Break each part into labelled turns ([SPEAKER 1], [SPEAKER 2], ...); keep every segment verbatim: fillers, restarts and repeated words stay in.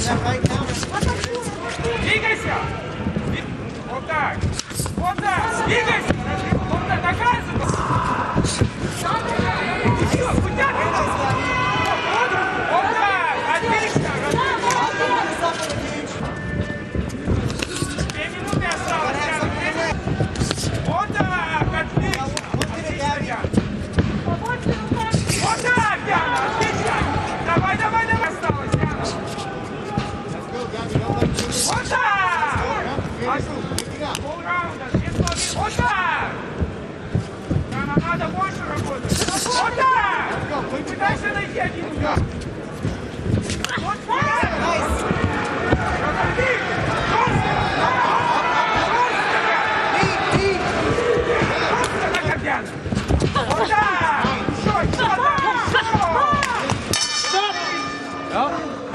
[SPEAKER 1] Двигайся! Вот так! Вот так! Двигайся! Вот так! Наказывай! Еще! Куда-то! Вот так! Отлично! Две минуты осталось! Вот так! Отлично! Отлично! Вот так, Яна! Отлично! Давай, давай, давай! Осталось, Яна! Вот так! Полраунда! Две половины! Вот так! Яна, надо больше работать! Вот так! Пытайся найти один удар! Вот так! Разорви! Просто! Просто на Гордяна! Вот так! Еще! Еще! Еще!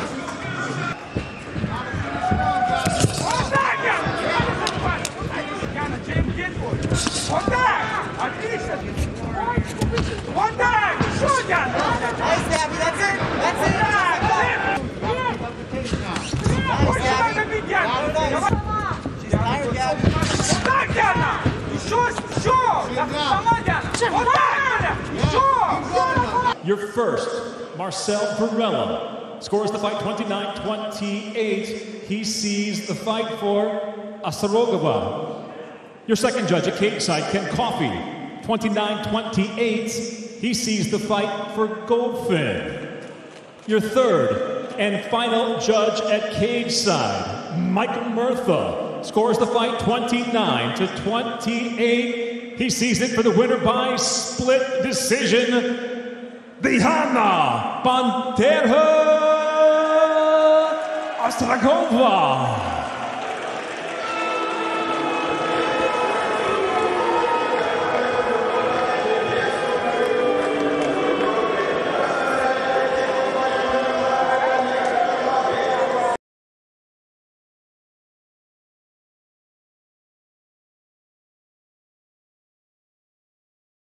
[SPEAKER 1] Вот так, Яна! Яна, забывай! Яна, чем где твой? Вот так! Отлично! Вот так! Еще, Яна! Больше надо бить, Яна! Вот так, Яна! Еще! Еще! Сама, Яна! Вот так, Яна! Еще!
[SPEAKER 2] Your first, Marcel Varela, scores the fight twenty-nine twenty-eight. He sees the fight for Asarogova. Your second judge at cage side, Ken Coffey, twenty-nine twenty-eight. He sees the fight for Goldfin. Your third and final judge at cage side, Michael Murtha, scores the fight twenty-nine to twenty-eight. He sees it for the winner by split decision, Diana Bandeira Ostrogova.